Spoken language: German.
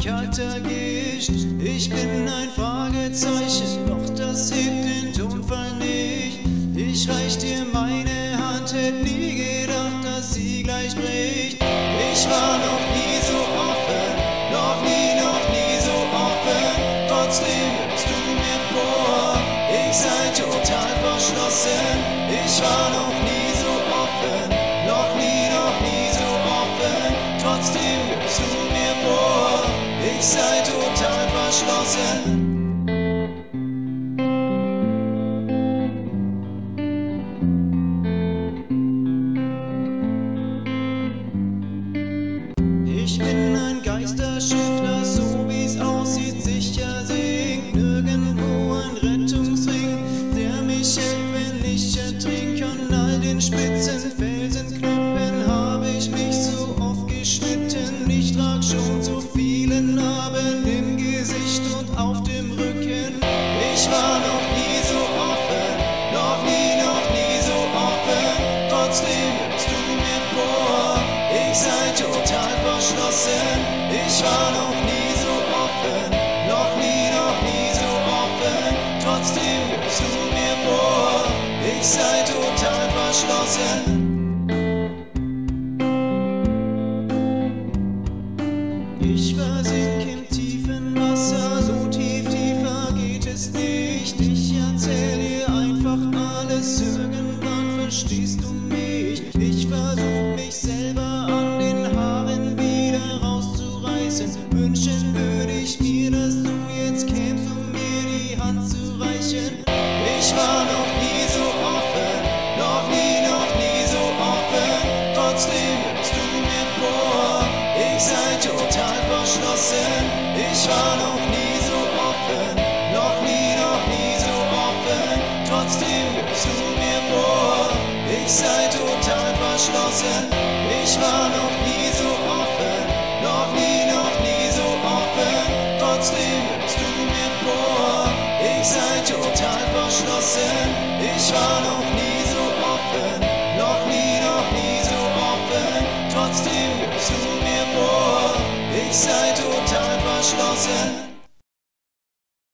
kalter Gischt. Ich bin ein Fragezeichen, doch das hebt den Tonfall nicht. Ich reich dir meine Hand, hätt nie gedacht, dass sie gleich bricht. Ich war noch nie so offen, noch nie so offen. Trotzdem hörst du mir vor, ich sei total verschlossen. Ich war noch nie so offen, noch nie so offen. Trotzdem hörst du mir vor, ich sei total verschlossen. Ich bin ein Geisterschiff, das so wie's aussieht sicher sinkt. Nirgendwo ein Rettungsring, der mich hält, wenn ich ertrink. An all den spitzen Felsenklippen habe ich mich so oft geschnitten. Ich trag schon so viele Narben im Gesicht und auf dem Rücken. Ich war noch nie so offen, noch nie so offen. Trotzdem hörst du mir vor, ich sei total verschlossen. Ich war noch nie so offen, noch nie so offen. Trotzdem hörst du mir vor, ich sei total verschlossen. Ich versink im tiefen Wasser, so tief, tiefer geht es nicht. Ich erzähl dir einfach alles, irgendwann verstehst du mich. Ich versuch mich selber an den Haaren wieder rauszureißen. Wünschen würde ich mir, dass du jetzt kämst, um mir die Hand zu reichen. Ich war noch nie so offen, noch nie so offen. Trotzdem hörst du mir vor, ich sei total verschlossen. Ich war noch nie so offen, noch nie so offen. Trotzdem hörst du mir vor, ich sei total verschlossen. Ich war noch nie so offen, noch nie so offen. Trotzdem hörst du mir vor, ich sei total verschlossen. Ich war noch nie so offen, noch nie so offen. Trotzdem hörst du mir vor, ich sei total verschlossen.